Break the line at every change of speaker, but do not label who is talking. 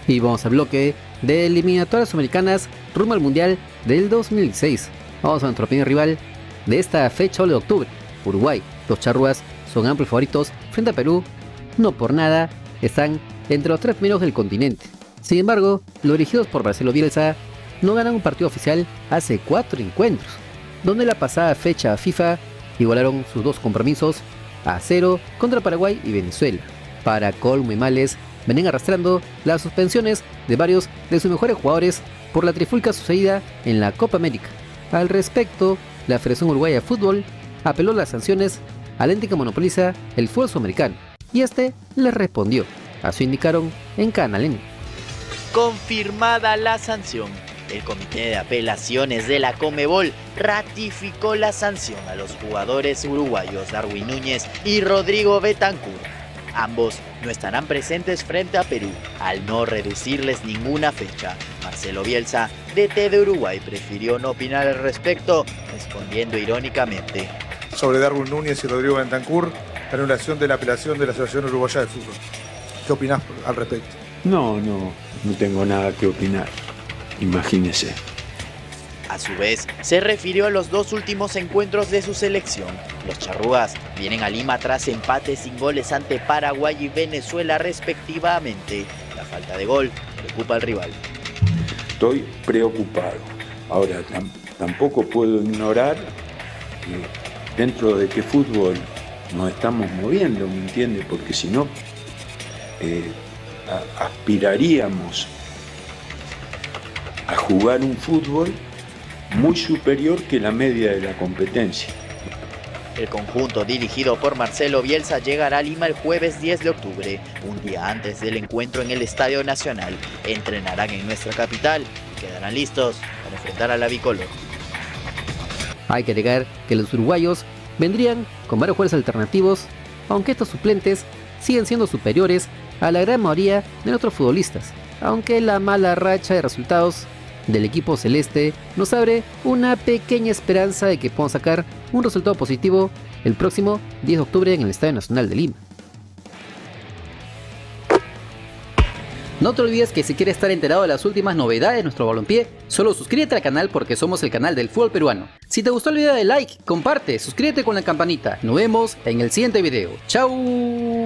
Y vamos al bloque de eliminatorias americanas rumbo al Mundial del 2016. Vamos a nuestro primer rival de esta fecha de octubre, Uruguay. Los charrúas son amplios favoritos frente a Perú. No por nada, están entre los 3 primeros del continente. Sin embargo, los dirigidos por Marcelo Bielsa no ganan un partido oficial hace 4 encuentros, donde la pasada fecha FIFA igualaron sus 2 compromisos a 0 contra Paraguay y Venezuela. Para colmo y males, venían arrastrando las suspensiones de varios de sus mejores jugadores por la trifulca sucedida en la Copa América. Al respecto, la Federación Uruguaya de Fútbol apeló las sanciones al ente que monopoliza el fútbol sudamericano, y este les respondió. Así indicaron en Canal N.
Confirmada la sanción, el Comité de Apelaciones de la Conmebol ratificó la sanción a los jugadores uruguayos Darwin Núñez y Rodrigo Bentancur. Ambos no estarán presentes frente a Perú, al no reducirles ninguna fecha. Marcelo Bielsa, DT de Uruguay, prefirió no opinar al respecto, respondiendo irónicamente:
sobre Darwin Núñez y Rodrigo Bentancur, la anulación de la apelación de la Asociación Uruguaya de Fútbol. ¿Qué opinás al respecto?
No tengo nada que opinar. Imagínese.
A su vez, se refirió a los 2 últimos encuentros de su selección. Los charrúas vienen a Lima tras empates sin goles ante Paraguay y Venezuela respectivamente. La falta de gol preocupa al rival.
Estoy preocupado. Ahora, tampoco puedo ignorar que dentro de qué fútbol nos estamos moviendo, ¿me entiende? Porque si no, aspiraríamos a jugar un fútbol muy superior que la media de la competencia.
El conjunto dirigido por Marcelo Bielsa llegará a Lima el jueves 10 de octubre, un día antes del encuentro en el Estadio Nacional. Entrenarán en nuestra capital y quedarán listos para enfrentar a la bicolor.
Hay que agregar que los uruguayos vendrían con varios jugadores alternativos, aunque estos suplentes siguen siendo superiores a la gran mayoría de nuestros futbolistas, aunque la mala racha de resultados del equipo celeste nos abre una pequeña esperanza de que podamos sacar un resultado positivo el próximo 10 de octubre en el Estadio Nacional de Lima. No te olvides que si quieres estar enterado de las últimas novedades de nuestro balompié, solo suscríbete al canal porque somos el canal del fútbol peruano. Si te gustó el video, dale like, comparte, suscríbete con la campanita. Nos vemos en el siguiente video. ¡Chao!